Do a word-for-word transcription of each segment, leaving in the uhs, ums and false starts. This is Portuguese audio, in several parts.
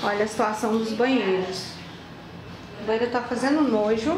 Olha a situação dos banheiros. O banheiro tá fazendo nojo.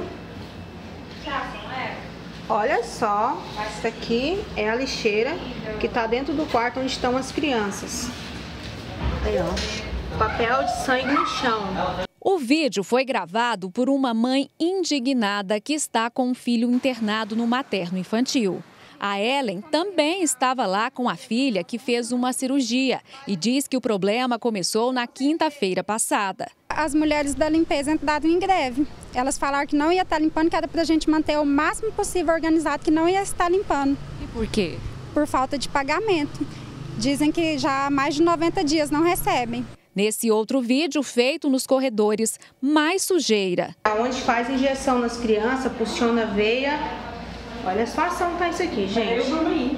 Olha só, isso aqui é a lixeira que tá dentro do quarto onde estão as crianças. Aí, ó, papel de sangue no chão. O vídeo foi gravado por uma mãe indignada que está com um filho internado no materno infantil. A Ellen também estava lá com a filha que fez uma cirurgia e diz que o problema começou na quinta-feira passada. As mulheres da limpeza entraram em greve. Elas falaram que não ia estar limpando, que era para a gente manter o máximo possível organizado, que não ia estar limpando. E por quê? Por falta de pagamento. Dizem que já há mais de noventa dias não recebem. Nesse outro vídeo, feito nos corredores, mais sujeira. Onde faz injeção nas crianças, puxando a veia. Olha a situação que tá isso aqui, gente.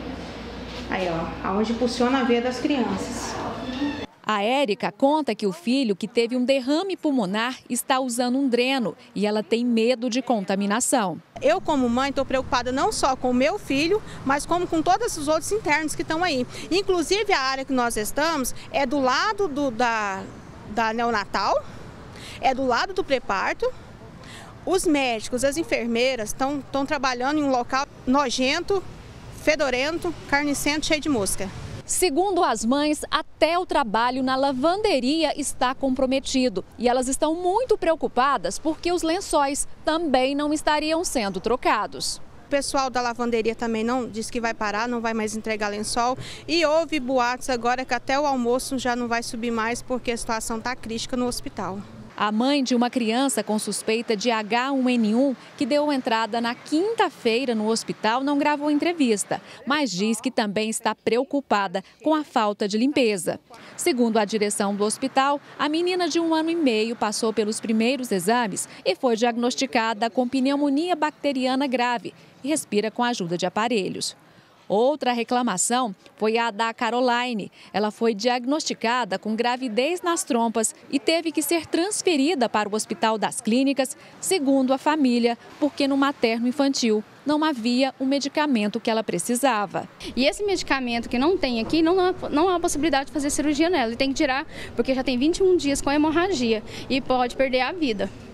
Aí, ó, aonde funciona a veia das crianças. A Érica conta que o filho, que teve um derrame pulmonar, está usando um dreno e ela tem medo de contaminação. Eu, como mãe, estou preocupada não só com o meu filho, mas como com todos os outros internos que estão aí. Inclusive, a área que nós estamos é do lado do, da, da neonatal, é do lado do pré-parto. Os médicos, as enfermeiras estão estão trabalhando em um local nojento, fedorento, carnicento, cheio de mosca. Segundo as mães, até o trabalho na lavanderia está comprometido. E elas estão muito preocupadas porque os lençóis também não estariam sendo trocados. O pessoal da lavanderia também não disse que vai parar, não vai mais entregar lençol. E houve boatos agora que até o almoço já não vai subir mais porque a situação está crítica no hospital. A mãe de uma criança com suspeita de H um N um, que deu entrada na quinta-feira no hospital, não gravou entrevista, mas diz que também está preocupada com a falta de limpeza. Segundo a direção do hospital, a menina de um ano e meio passou pelos primeiros exames e foi diagnosticada com pneumonia bacteriana grave e respira com a ajuda de aparelhos. Outra reclamação foi a da Caroline. Ela foi diagnosticada com gravidez nas trompas e teve que ser transferida para o Hospital das Clínicas, segundo a família, porque no materno infantil não havia o medicamento que ela precisava. E esse medicamento que não tem aqui, não há, não há possibilidade de fazer cirurgia nela. Ele tem que tirar porque já tem vinte e um dias com hemorragia e pode perder a vida.